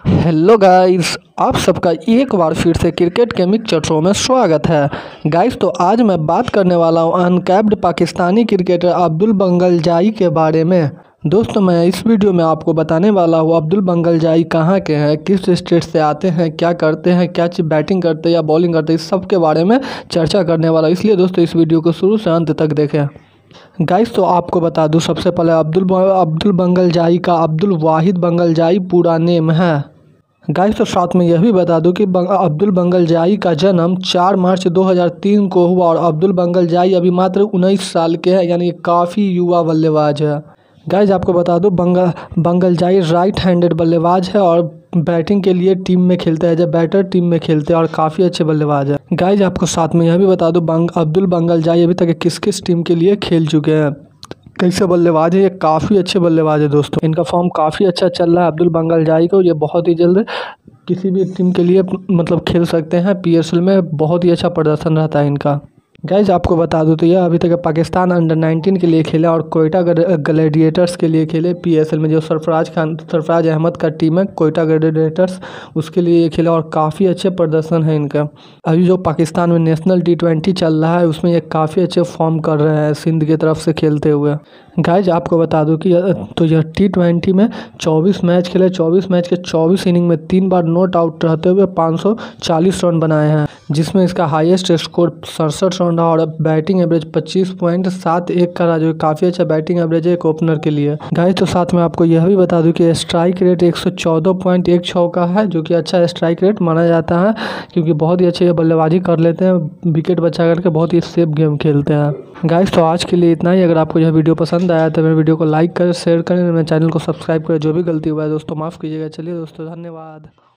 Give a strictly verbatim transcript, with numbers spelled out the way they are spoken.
Hello guys, आप सबका एक बार फिर से क्रिकेट के मिक्सचर शो में स्वागत है। गाइस तो आज मैं बात करने वाला हूं uncapped Pakistani cricketer Abdul Bangalzai के बारे में। दोस्तों मैं इस वीडियो में आपको बताने वाला हूं अब्दुल बंगल जाई कहां के हैं, किस स्टेट से आते हैं, क्या करते हैं, क्या चीज़ बैटिंग करते हैं या बॉलिंग करते हैं, इस सब के बारे में चर्चा करने वाला। इसलिए दोस्तों इस वीडियो को शुरू से अंत तक देखें। गाइस तो आपको बता दूं सबसे पहले अब्दुल अब्दुल बंगल जाई का अब्दुल वाहिद बंगल जाई पूरा नेम है। गाइस तो साथ में यह भी बता दूं कि बंग, अब्दुल बंगल जाई का जन्म चार मार्च दो हज़ार तीन को हुआ और अब्दुल बंगल जाई अभी मात्र उन्नीस साल के हैं, यानी काफ़ी युवा बल्लेबाज है। गाइस आपको बता दूं बंगल बंगल जाई राइट हैंडेड बल्लेबाज है और बैटिंग के लिए टीम में खेलते हैं, जब बैटर टीम में खेलते हैं और काफ़ी अच्छे बल्लेबाज है। गाइस आपको साथ में यह भी बता दूं बंग अब्दुल बंगल जाई अभी तक किस किस टीम के लिए खेल चुके हैं, कैसे बल्लेबाज है। ये काफ़ी अच्छे बल्लेबाज है दोस्तों, इनका फॉर्म काफ़ी अच्छा चल रहा है अब्दुल बंगल जाई को। ये बहुत ही जल्द किसी भी टीम के लिए मतलब खेल सकते हैं। पीएसएल में बहुत ही अच्छा प्रदर्शन रहता है इनका। गाइज आपको बता दूं तो यह अभी तक पाकिस्तान अंडर नाइनटीन के लिए खेले और कोयटा ग्लैडिएटर्स के लिए खेले। पीएसएल में जो सरफराज खान सरफराज अहमद का टीम है कोयटा ग्लैडिएटर्स, उसके लिए ये खेला और काफ़ी अच्छे प्रदर्शन है इनका। अभी जो पाकिस्तान में नेशनल टी ट्वेंटी चल रहा है उसमें ये काफ़ी अच्छे फॉर्म कर रहे हैं सिंध की तरफ से खेलते हुए। गाइज आपको बता दूं कि तो यह टी ट्वेंटी में चौबीस मैच खेले, चौबीस मैच के चौबीस इनिंग में तीन बार नॉट आउट रहते हुए पाँच सौ चालीस रन बनाए हैं, जिसमें इसका हाईएस्ट स्कोर सड़सठ रन रहा और बैटिंग एवरेज पच्चीस पॉइंट सात एक का रहा, जो काफ़ी अच्छा बैटिंग एवरेज है एक ओपनर के लिए। गाइस तो साथ में आपको यह भी बता दूं कि स्ट्राइक रेट एक सौ चौदह पॉइंट एक छः का है, जो कि अच्छा स्ट्राइक रेट माना जाता है क्योंकि बहुत ही अच्छे बल्लेबाजी कर लेते हैं, विकेट बचा करके बहुत ही सेफ गेम खेलते हैं। गाइस तो आज के लिए इतना ही। अगर आपको यह वीडियो पसंद आया तो मेरे वीडियो को लाइक करें, शेयर करें, मेरे चैनल को सब्सक्राइब करें। जो भी गलती हुआ है दोस्तों माफ़ कीजिएगा। चलिए दोस्तों धन्यवाद।